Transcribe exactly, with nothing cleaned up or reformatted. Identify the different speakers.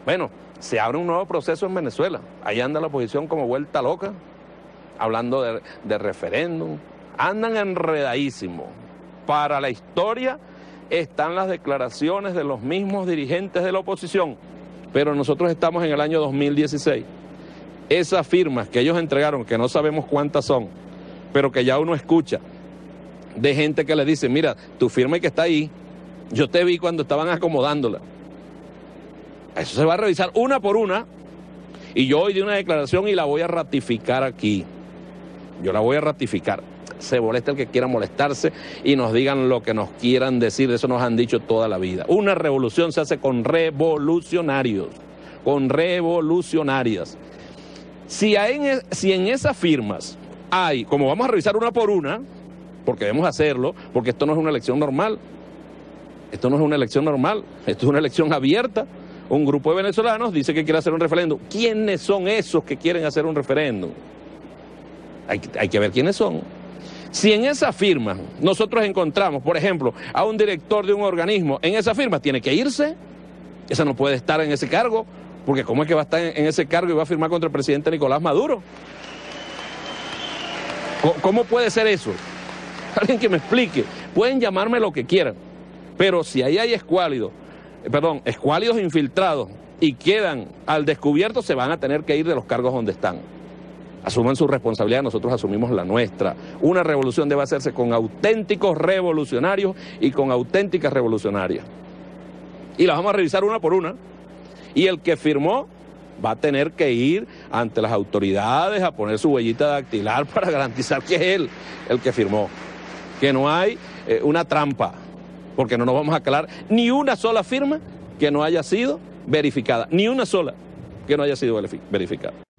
Speaker 1: Bueno, se abre un nuevo proceso en Venezuela. Ahí anda la oposición como vuelta loca, hablando de, de referéndum. Andan enredadísimos. Para la historia están las declaraciones de los mismos dirigentes de la oposición, pero nosotros estamos en el año dos mil dieciséis. Esas firmas que ellos entregaron, que no sabemos cuántas son, pero que ya uno escucha de gente que le dice, mira, tu firma que está ahí, yo te vi cuando estaban acomodándola. Eso se va a revisar una por una, y yo hoy di una declaración y la voy a ratificar aquí. Yo la voy a ratificar. Se molesta el que quiera molestarse y nos digan lo que nos quieran decir, eso nos han dicho toda la vida. Una revolución se hace con revolucionarios, con revolucionarias. Si, hay en, si en esas firmas hay, como vamos a revisar una por una, porque debemos hacerlo, porque esto no es una elección normal, esto no es una elección normal, esto es una elección abierta. Un grupo de venezolanos dice que quiere hacer un referéndum. ¿Quiénes son esos que quieren hacer un referéndum? Hay, hay que ver quiénes son. Si en esa firma nosotros encontramos, por ejemplo, a un director de un organismo, en esa firma tiene que irse, esa no puede estar en ese cargo, porque ¿cómo es que va a estar en ese cargo y va a firmar contra el presidente Nicolás Maduro? ¿Cómo puede ser eso? Alguien que me explique. Pueden llamarme lo que quieran, pero si ahí hay escuálidos, perdón, escuálidos infiltrados y quedan al descubierto, se van a tener que ir de los cargos donde están. Asuman su responsabilidad, nosotros asumimos la nuestra. Una revolución debe hacerse con auténticos revolucionarios y con auténticas revolucionarias. Y las vamos a revisar una por una. Y el que firmó va a tener que ir ante las autoridades a poner su huellita dactilar para garantizar que es él el que firmó. Que no hay eh, una trampa, porque no nos vamos a calar ni una sola firma que no haya sido verificada. Ni una sola que no haya sido verificada.